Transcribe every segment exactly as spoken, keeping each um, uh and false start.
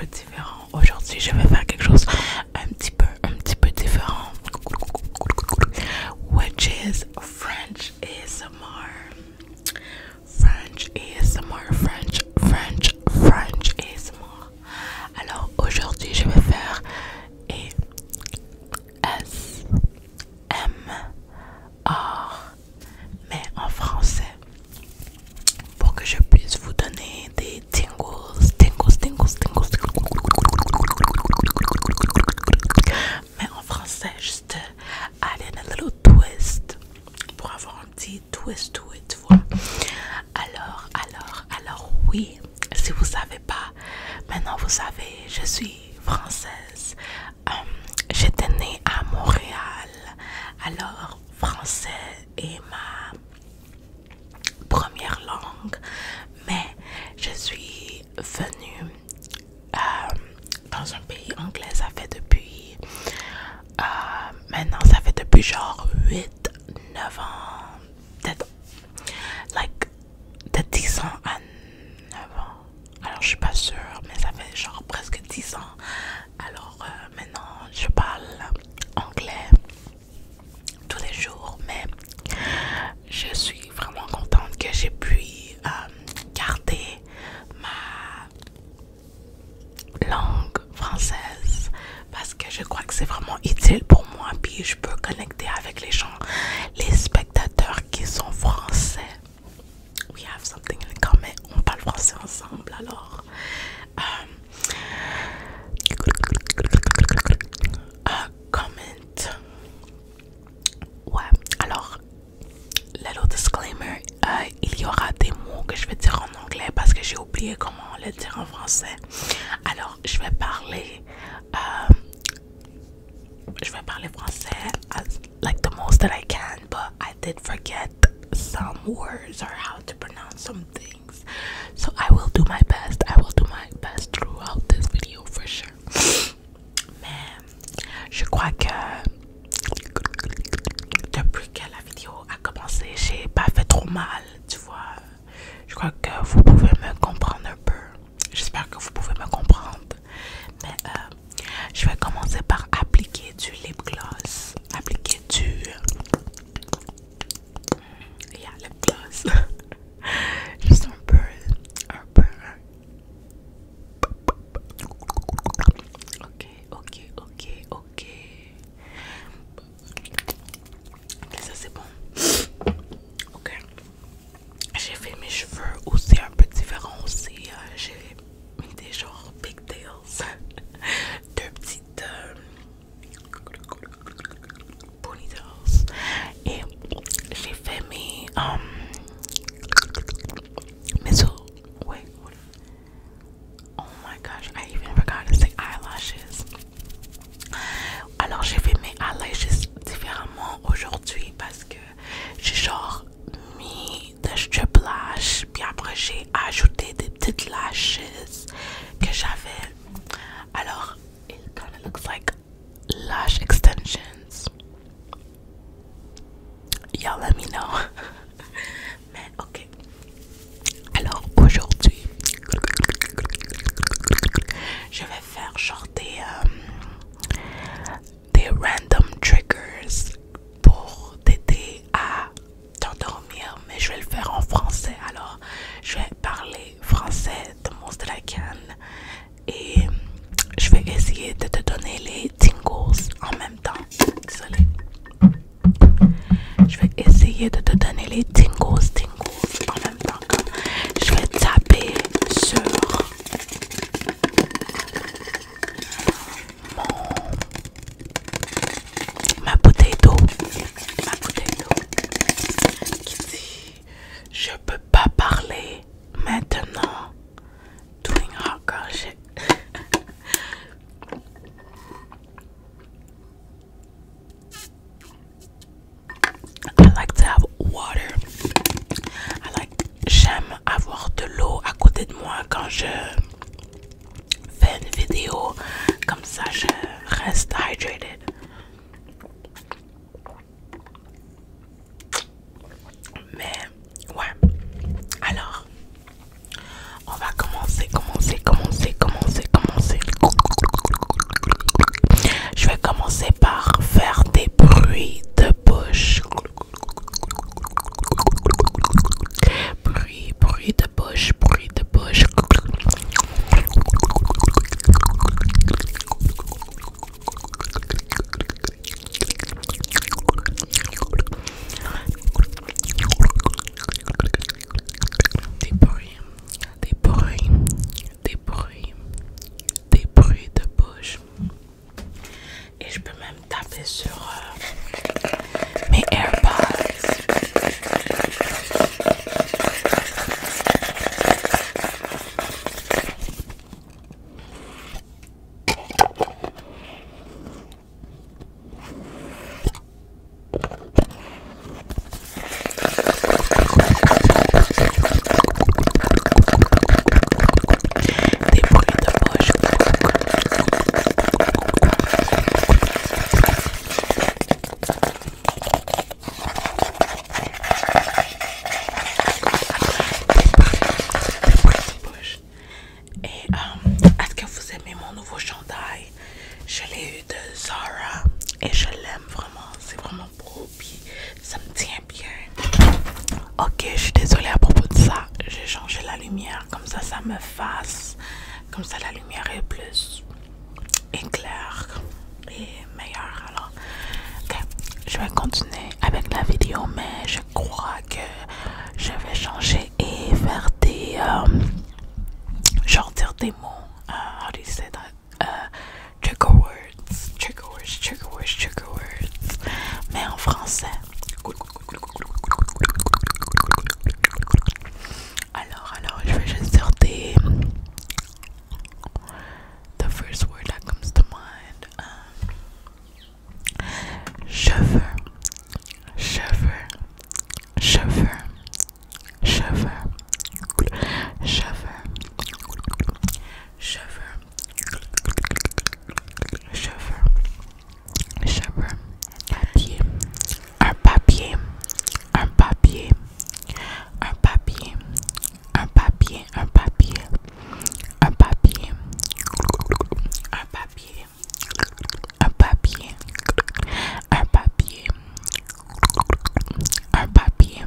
peu différent. Aujourd'hui, je vais faire quelque chose un petit peu, un petit peu différent. Which is French A S M R. French A S M R, French, French, French A S M R. Alors aujourd'hui, je vais faire A S M R, mais en français, pour que je puisse vous donner des tingles, tingles, tingles, tingles, tingles. Mais en français, juste add in a little twist pour avoir un petit twist to it, tu vois. Alors, alors, alors oui, si vous savez pas, maintenant vous savez, je suis française. Euh, J'étais née à Montréal, alors français est ma première langue, mais je suis venue euh, dans un pays anglais, ça fait depuis euh, maintenant ça fait depuis genre huit neuf ans, peut-être like de dix ans à neuf ans, alors je suis pas sûre, mais ça fait genre presque dix ans. Alors euh, maintenant je parle anglais tous les jours, mais je suis vraiment contente que j'ai pu euh, garder ma langue française parce que je crois que c'est vraiment utile pour moi, puis je peux connecter avec les gens, les spectateurs qui sont français. We have something in common, on parle français ensemble, alors euh, uh, comment. Ouais, alors little disclaimer, euh, il y aura des mots que je vais dire en anglais parce que j'ai oublié comment le dire en français. Alors je vais parler euh, je vais parler français as like the most that I can, but I did forget some words or how to pronounce some things, so I will do my best. I will do my best throughout this video for sure. Mais je crois que depuis que la vidéo a commencé, j'ai pas fait trop mal, tu vois. Je crois que vous pouvez me comprendre un peu. J'espère que vous pouvez me comprendre. Mais euh, je vais commencer par appliquer du lip gloss. Appliquer du... Yeah, lip gloss. Juste un peu, un peu. Ok, ok, ok, ok. Ok, ça c'est bon. Ok. J'ai fait mes cheveux aussi un peu différents aussi. Euh, j'ai mis des genre pigtails. Deux petites euh, ponytails. Et j'ai fait mes... Um, mes so wait, what? Oh my gosh, I even forgot to say eyelashes. Alors j'ai fait mes eyelashes différemment aujourd'hui parce que j'ai genre mis de strip lash, puis après j'ai ajouté des petites lashes que j'avais. Alors it kind of looks like lash extensions. Y'all let me know. Mais ok. Alors aujourd'hui je vais faire genre des euh, des random triggers pour t'aider à t'endormir, mais je vais le faire en français. Alors je vais parler français the most that I can et je vais essayer de te donner les tingles en même temps. Désolée. Je vais essayer de te donner les tingles, tingles en même temps. Comme je vais taper sur mon ma bouteille d'eau, ma bouteille d'eau qui dit je peux pas parler maintenant. Doing hot girl shit. I like to have water. I like, j'aime avoir de l'eau à côté de moi quand je fais une vidéo. Comme ça, je reste hydrated. Mais ouais. Alors, on va commencer, commencer, commencer, commencer, commencer. lumière est plus éclair et meilleure. Alors, ok, je vais continuer avec la vidéo, mais je crois que je vais changer et faire des euh, genre dire des mots. Uh, how do you say that? Uh, trigger words, trigger words, trigger words, trigger words. Mais en français. Alors, alors, je vais juste dire des. The first word that comes to mind. Um, cheveux, cheveux, cheveux, cheveux, cheveux, cheveux, cheveux, cheveux, papier, un papier, un papier, un papier, un papier, un papier, un papier, un papier, un papier, un papier, un papier,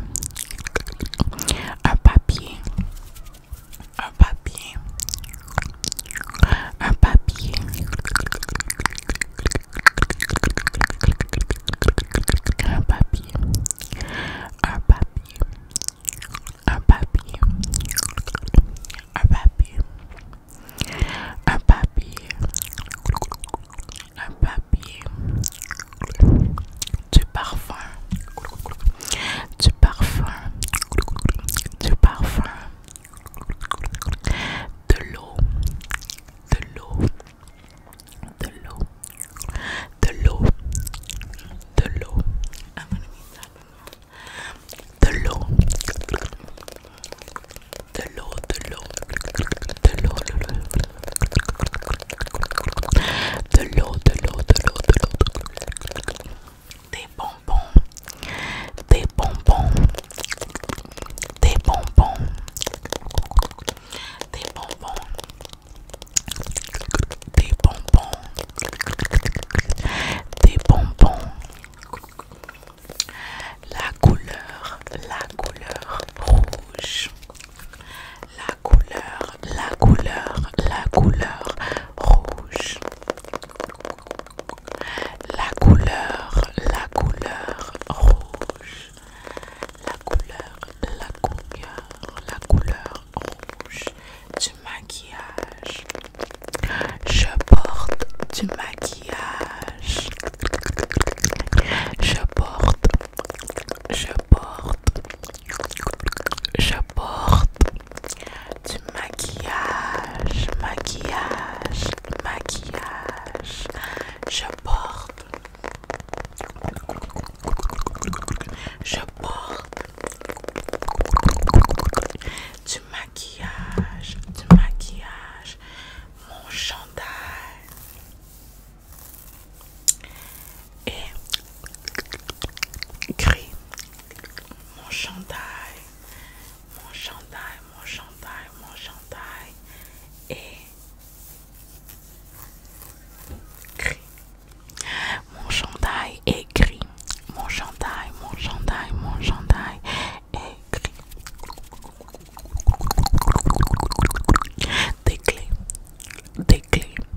un papier, un papier, un papier, un papier, un papier, un papier, un papier, un papier, un papier, du parfum, du parfum, du parfum, de l'eau, de l'eau, de l'eau, de l'eau, de l'eau, de l'eau, de l'eau, de l'eau, de l'eau, de l'eau, de l'eau, de l'eau, de l'eau, des bonbons, des bonbons, des bonbons, des bonbons, des bonbons, des bonbons, la couleur, la couleur rouge, la couleur, la couleur, la couleur rouge, la couleur, la couleur rouge, la couleur, la couleur, la couleur rouge du maquillage. Je porte du maquillage. Je porte, je porte, je porte du maquillage, maquillage, maquillage. Je porte, je porte du maquillage, du maquillage, mon chandail est gris, mon chandail, mon chandail, mon chandail, mon chandail est gris, mon chandail est gris, mon chandail, mon chandail, mon chandail est gris. Des clés, des clés,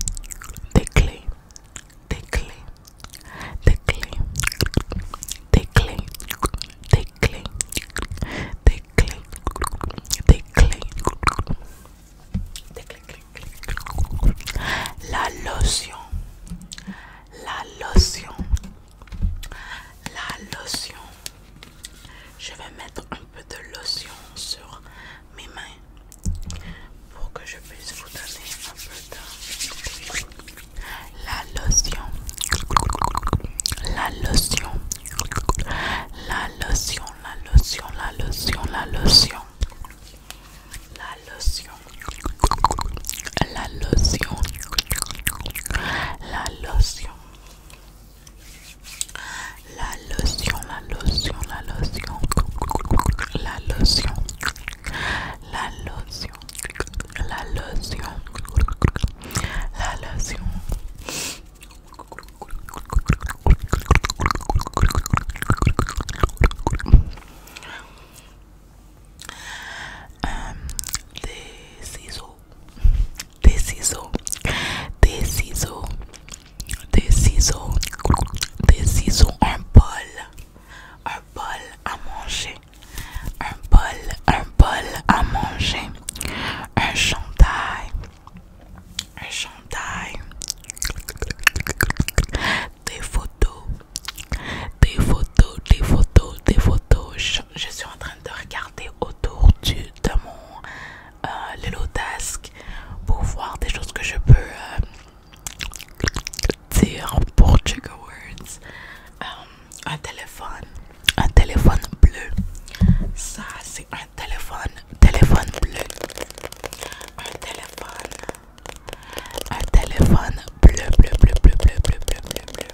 téléphone bleu, bleu, bleu, bleu, bleu, bleu, bleu, bleu, bleu.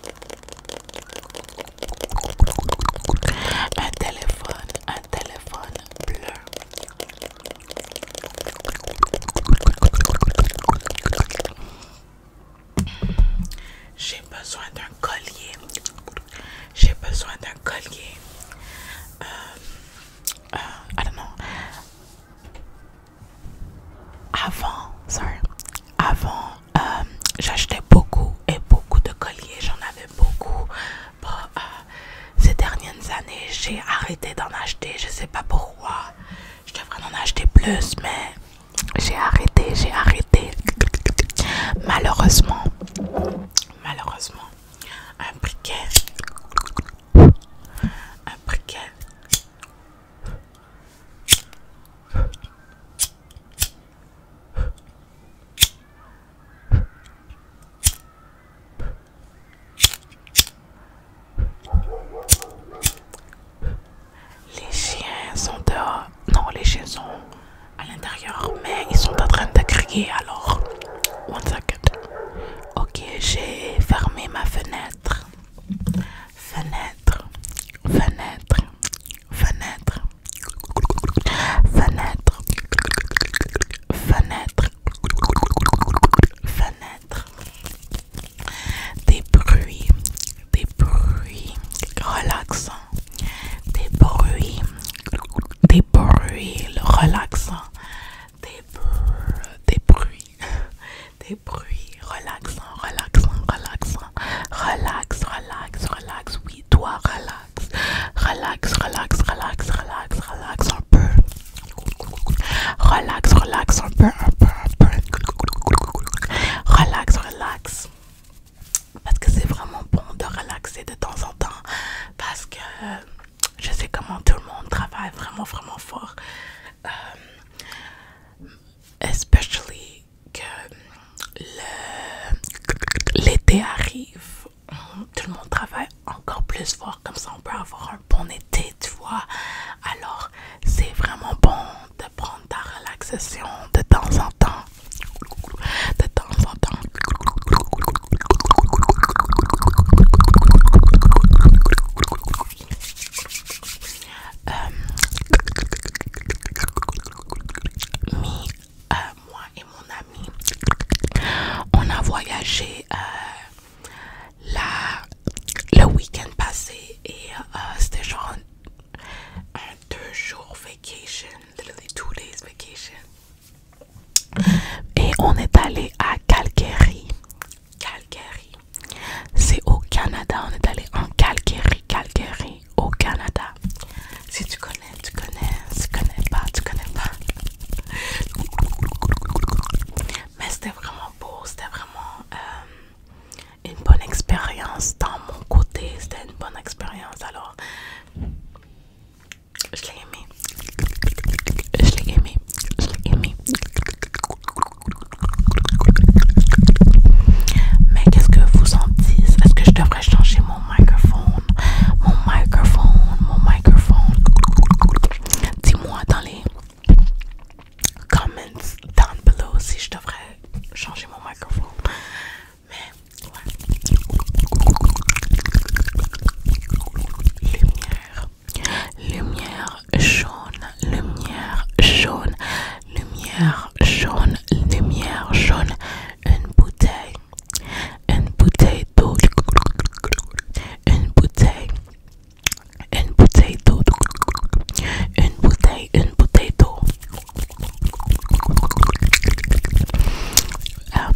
Un téléphone, un téléphone bleu. J'ai besoin d'un collier. J'ai besoin d'un collier. Euh, euh, I don't know. Avant, sorry. Avant, euh, j'achetais beaucoup et beaucoup de colliers. J'en avais beaucoup. Bon, euh, ces dernières années, j'ai arrêté d'en acheter. Je sais pas pourquoi. Je devrais en acheter plus, mais j'ai arrêté, j'ai arrêté. Malheureusement, malheureusement, un briquet, un briquet. Les chiens sont dehors. Non, les chiens sont à l'intérieur, mais ils sont en train de crier. Alors, one second. Ok, j'ai fermé ma fenêtre. Fenêtre, fenêtre, fenêtre, fenêtre, fenêtre, fenêtre. Des bruits, des bruits relaxants, des bruits, des bruits relaxants, des bruits, des bruits, des bruits relaxants, relaxants, relaxants, relax, relax, relax, oui, toi, relax, relax, relax, relax, relax, relax un peu, relax, relax un peu, un peu, un peu, relax, relax. Parce que c'est vraiment bon de relaxer de temps en temps. Parce que euh, je sais comment tout le monde travaille vraiment, vraiment fort. Euh, especially que le, l'été arrive. Tout le monde travaille encore plus fort. Comme ça, on peut avoir un bon été, tu vois. Alors, c'est vraiment bon de prendre ta relaxation de temps en temps. De temps en temps. Euh, mi, euh, moi et mon ami, on a voyagé euh, la, le week-end passé et euh, c'était genre un, un deux jours vacation, literally two days vacation. Et on est allé à Calgary. Calgary. C'est au Canada. On est allé en Calgary. Calgary au Canada. Si tu connais, tu connais. Si tu connais pas, tu connais pas. Mais c'était vraiment beau. C'était vraiment euh, une bonne expérience dans mon côté. C'était une bonne expérience. Alors, je l'ai aimé. Je l'ai aimé. Je l'ai aimé. Mais qu'est-ce que vous en dites? Est-ce que je devrais changer mon microphone? Mon microphone, mon microphone. Dis-moi dans les comments down below si je devrais changer mon microphone. Mais ouais. Lumière, lumière jaune, lumière jaune, lumière jaune, lumière jaune. Une bouteille. Une bouteille d'eau, une bouteille, une bouteille d'eau, une bouteille, une bouteille d'eau. Ah.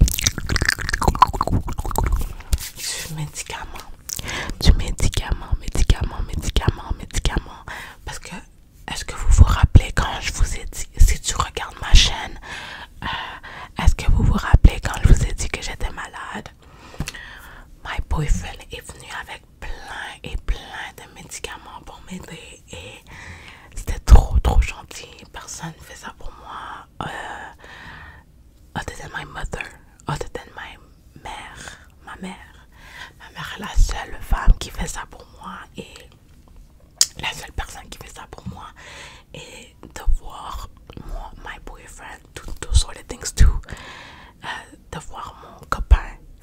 Du médicament, du médicament, médicament, médicament, médicament. Parce que, est-ce que vous vous rappelez quand je vous ai dit, si tu regardes ma chaîne, euh, est-ce que vous vous rappelez quand je vous ai dit que j'étais malade? My boyfriend est venu avec plein et plein de médicaments pour m'aider et c'était trop trop gentil. Personne ne fait ça pour moi. Euh, other than my mother, other than my mère, ma mère. Ma mère est la seule femme qui fait ça pour moi et la seule personne qui fait ça pour moi. Et de voir moi, my boyfriend, do, do sort of things too. Uh, de voir mon,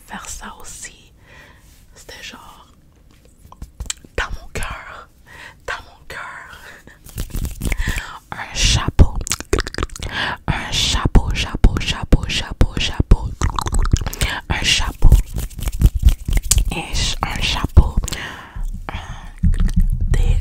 faire ça aussi. C'était genre dans mon cœur, dans mon cœur. Un chapeau, un chapeau, chapeau, chapeau, chapeau, chapeau, un chapeau, et un chapeau, des,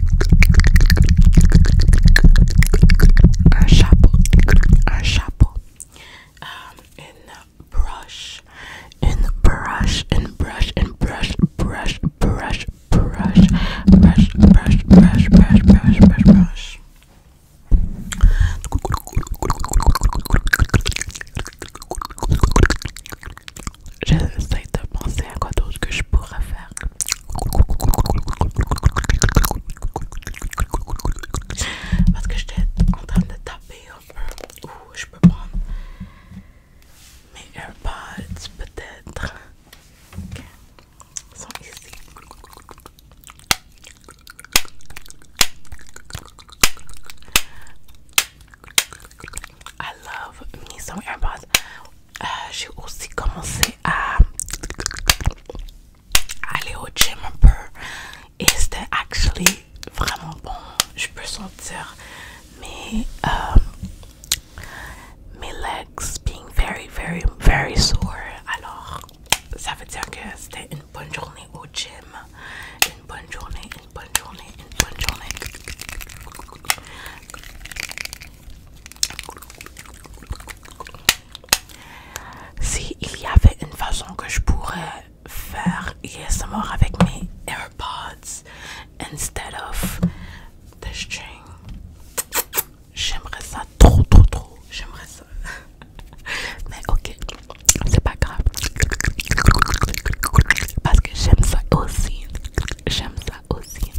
un chapeau, un chapeau, um, une brush, une brush, une brush, une brush, brush, brush, brush, brush, brush, brush, brush, brush, brush, brush. J'essaie de penser à quoi d'autre que je pourrais faire. Parce que j'étais en train de taper un peu. Ouh, je peux prendre mes AirPods peut-être. Ok, ils sont ici. I love me some AirPods. Euh, j'ai aussi commencé à aller au gym un peu et c'était actually vraiment bon. Je peux sentir mes um, mes legs being very very very sore. Alors ça veut dire que c'était une bonne journée au gym, une bonne journée, une bonne journée, une bonne journée. Si il y avait une façon que je pourrais faire A S M R avec mes AirPods instead of the string, j'aimerais ça trop trop trop, j'aimerais ça. Mais ok, c'est pas grave parce que j'aime ça aussi, j'aime ça aussi.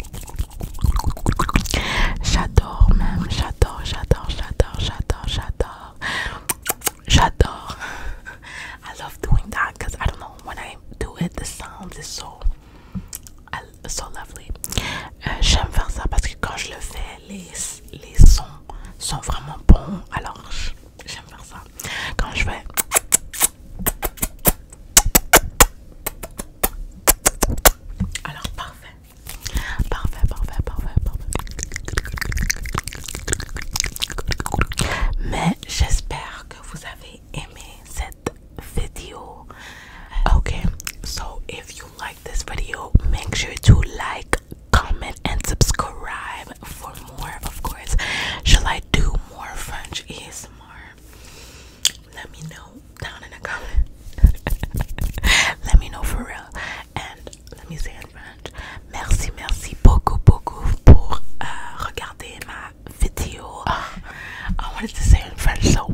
J'adore même, j'adore, j'adore, j'adore, j'adore, j'adore, j'adore. I love doing that because I don't know, when I do it, the sound is so, so lovely. Euh, j'aime faire ça parce que quand je le fais, les, les sons sont vraiment bons. Alors j'aime faire ça. Quand je fais alors parfait, parfait, parfait, parfait, parfait. Mais j'espère que vous avez aimé cette vidéo. Okay, so if you like this video, make sure to like, comment, and subscribe for more. Of course, shall I do more French A S M R? Let me know down in the comments. Let me know for real. And let me say in French, merci, merci beaucoup, beaucoup pour uh, regarder ma vidéo. Oh, I wanted to say in French so